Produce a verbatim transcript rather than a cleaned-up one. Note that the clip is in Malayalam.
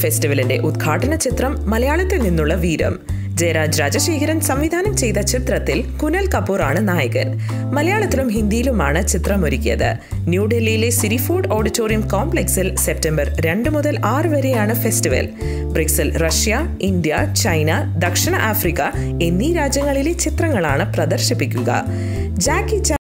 ഫെസ്റ്റിവലിന്റെ ഉദ്ഘാടന ചിത്രം മലയാളത്തിൽ നിന്നുള്ള വീരം. ജയരാജ് രാജശേഖരൻ സംവിധാനം ചെയ്ത ചിത്രത്തിൽ കുനൽ കപൂർ ആണ് നായകൻ. മലയാളത്തിലും ഹിന്ദിയിലുമാണ് ചിത്രമൊരുക്കിയത്. ന്യൂഡൽഹിയിലെ സിരി ഫുഡ് ഓഡിറ്റോറിയം കോംപ്ലക്സിൽ സെപ്റ്റംബർ രണ്ട് മുതൽ ആറ് വരെയാണ് ഫെസ്റ്റിവൽ. ബ്രിക്സിൽ റഷ്യ, ഇന്ത്യ, ചൈന, ദക്ഷിണ ആഫ്രിക്ക എന്നീ രാജ്യങ്ങളിലെ ചിത്രങ്ങളാണ് പ്രദർശിപ്പിക്കുക. ജാക്കി